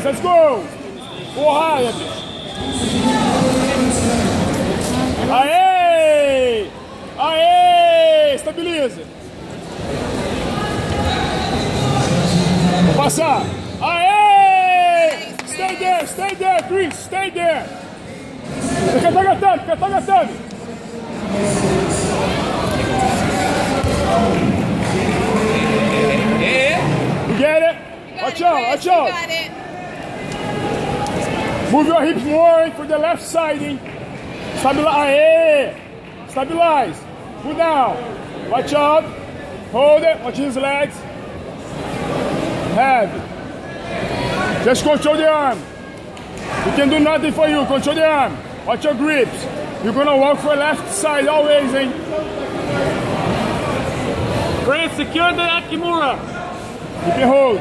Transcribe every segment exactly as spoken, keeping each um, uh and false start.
Chris, let's go! Porrada, bicho! Aê! Aê! Estabiliza! Vou passar! Aê! Stay there, stay there, Chris, stay there! Catagatame, catagatame! You get it? Watch out, watch out! You got it. Move your hips more for the left side, hein? Stabilize. Aê! Stabilize. Pull down. Watch out. Hold it. Watch his legs. Heavy. Just control the arm. We can do nothing for you. Control the arm. Watch your grips. You're gonna walk for left side always, hein? Chris, secure the Kimura. Keep it hold.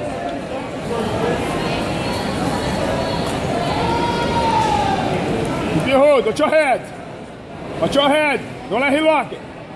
Keep it hold. Watch your head. Watch your head. Don't let him lock it.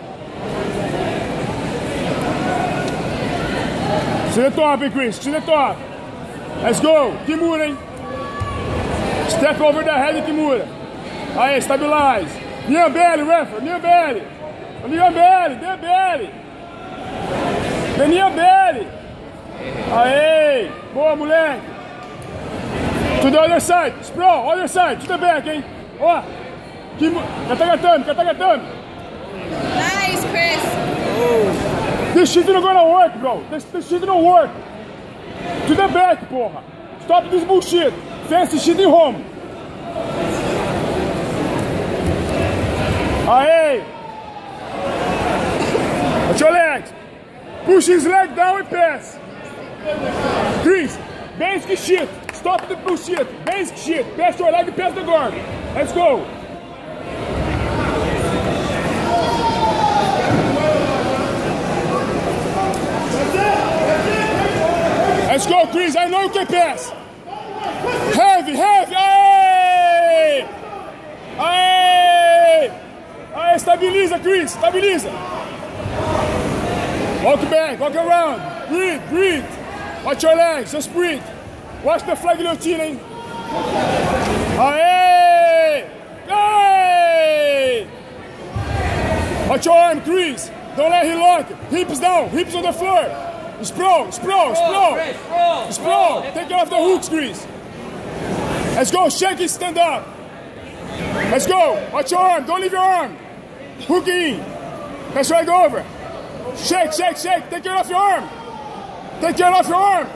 To the top, hein, Chris. To the top. Let's go. Kimura, hein? Step over the head of Kimura. Aí, stabilize. Near belly, referee. Near belly. Near belly. Near belly. The near belly. Aê. Boa, moleque. To the other side. Sprawl. Other side. To the back, hein? Ó. Catagatame. Catagatame. Nice, Chris. Oh. This shit not gonna work, bro. This, this shit don't work. To the back, porra. Stop this bullshit. Fancy shit in home. Aê! Watch your legs. Push his leg down and pass. Chris, basic shit. Stop the bullshit. Basic shit. Pass your leg and pass the guard. Let's go. Let's go, Chris. I know you can pass. Heavy, heavy. Aê! Aê! Aê, estabiliza, Chris. Estabiliza. Walk back, walk around. Breathe, breathe. Watch your legs, just breathe. Watch the flag guillotine, hein? Aê! Aê! Watch your arm, Chris. Don't let him lock. Hips down, hips on the floor. Sprawl, sprawl, sprawl. Sprawl. Take off the hooks, Chris. Let's go, shake it, stand up. Let's go. Watch your arm, don't leave your arm. Hook in. That's right, go over. Shake, shake, shake. Take it off your arm. Take it off your arm.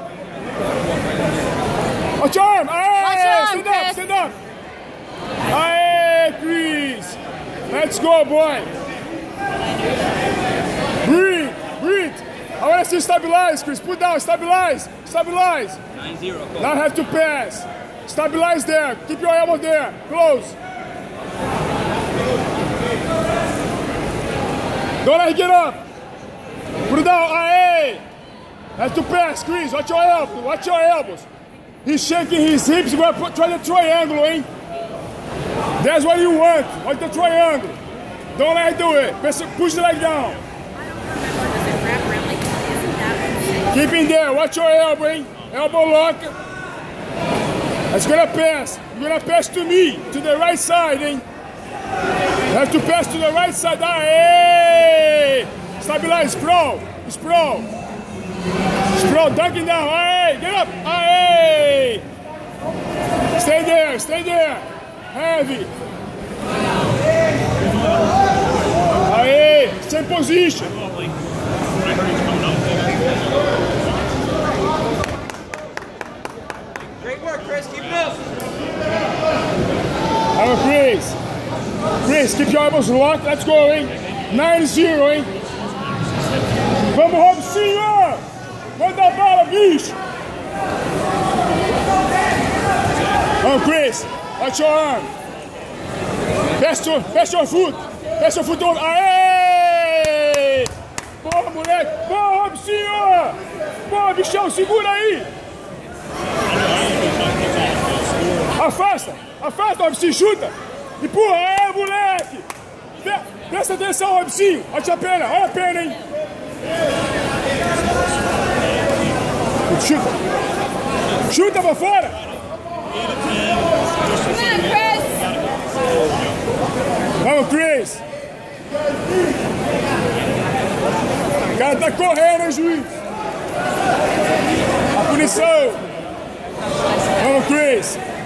Watch your arm. Aye, stand up, stand up. Aye, Chris. Let's go, boy. Breathe, breathe. I want to see you stabilize, Chris. Put down, stabilize, stabilize. nine zero. Now have to pass. Stabilize there. Keep your elbow there. Close. Don't let him get up. Put it down. Aye. Have to pass, Chris. Watch your elbows. Watch your elbows. He's shaking his hips. You're going to try the triangle, eh? That's what you want. Watch the triangle. Don't let him do it. Push the leg down. Keep in there. Watch your elbow, eh? Elbow lock. It's gonna pass. You're gonna pass to me, to the right side, eh? You have to pass to the right side. Aye! Stabilize, sprawl. Sprawl. Sprawl, ducking down. Aye! Get up. Aye! Stay there, stay there. Heavy. Aye! Same position. Great work, Chris. Keep it up. Alright, Chris. Chris, keep your elbows locked. Let's go, hein? nine zero, hein? Vamos, Robinho! Manda bala, bicho! Oh, Chris, watch your arm. Pass your, pass your foot. Pass your foot on. Aê! Boa, moleque. Boa, Robinho! Boa, bichão, segura aí. Afasta, afasta, Robinho, chuta. Empurra, é, moleque. Presta atenção, Robinho. Olha a perna, olha a perna, hein. Chuta. Chuta pra fora! Come on, Chris! Vamos, Chris! O cara tá correndo, hein, juiz? A punição! Vamos, Chris!